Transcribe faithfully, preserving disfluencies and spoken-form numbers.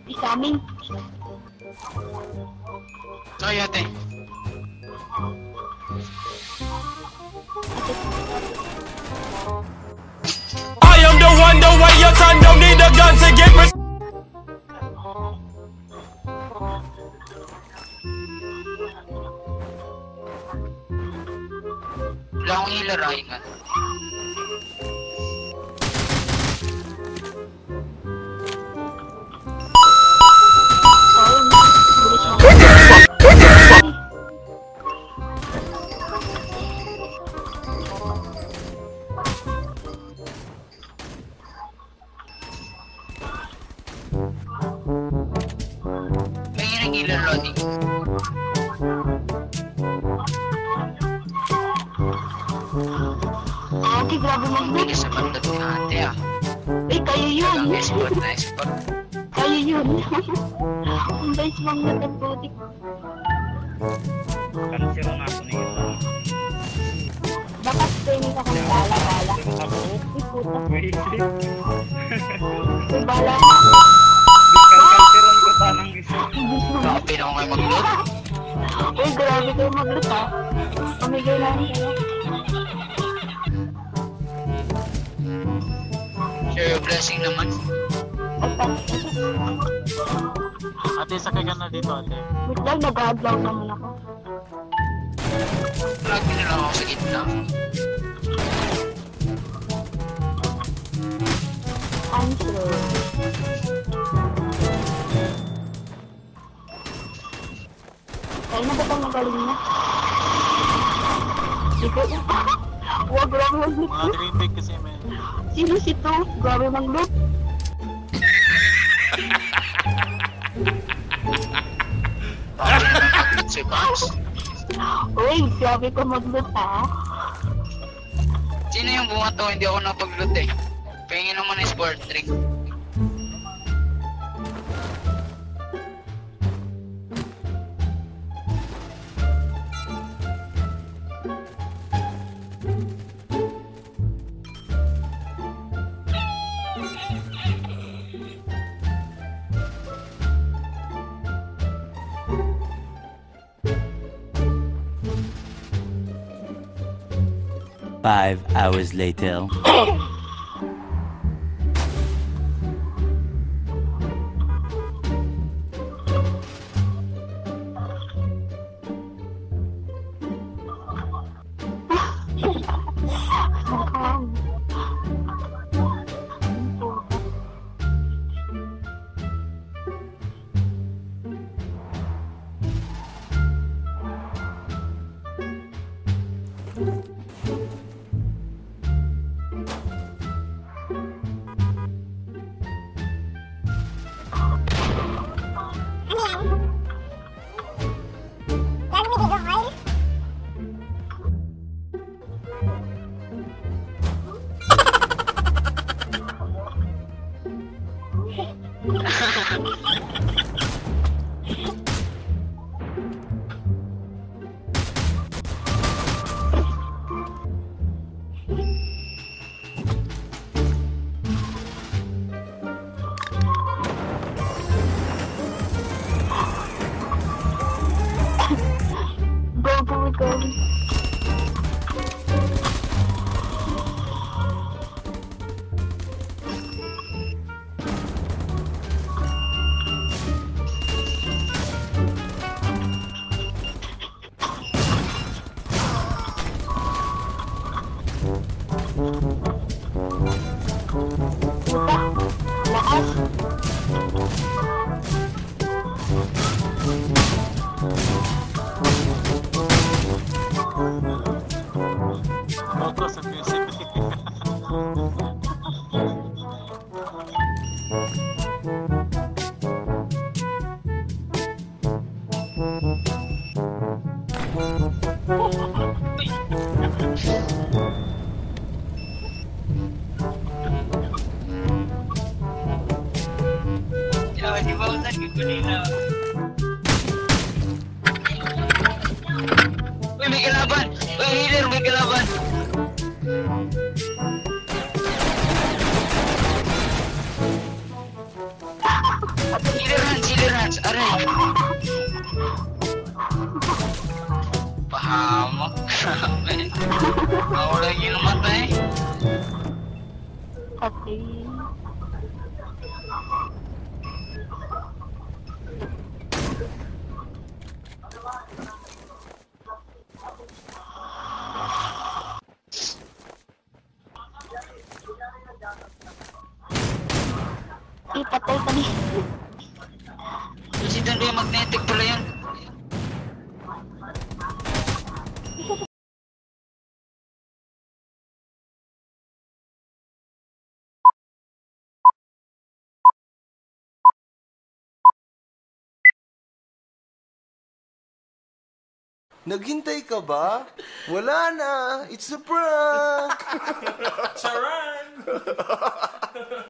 Isamin. Ay, ate. I am the one, the way your son don't need a gun to get me. Wala akong ilaray nga. May ilang loading. Ate, grabe mag-book. Bilis sa bandot ni ate ah. Eh, kayo yun. Ang export na export. Kayo yun. Ang guys, mga nagputik. Kansiro nga ako na yun. Bakas training ka kung bala-bala. Uy, puta. Uy, bala. Kalkalsiron ko pa ng gusto. Grabe na ako kayo mag-load. Uy, grabe kayo mag-loot ha. Pamigay lang kayo. Share your blessing naman. Ate, sakay ka na dito, ate. Wait lang, nag-adlaw naman ako. Lagi na lang ako sa gitna. Answer. Kaya na ba itong magaling na? Ikaw na. Huwag grabe mag-loot. Mga dreambig kasi may... Sino si to? Grabe mag-loot. Si Pans. Uy, grabe ko mag-loot ha. Sino yung bumato? Hindi ako napag-loot eh. Pahingin naman ng sport drink. Five hours later. Uy, may kalaban! Uy, healer, may kalaban! Killer hands, killer hands. Aray. Pahamak. Grabe. Ako lagi namatay. Pati. Ipatay ka niya. Kasi doon yung magnetic pala yun. Naghintay ka ba? Wala na! It's a prank! Charan!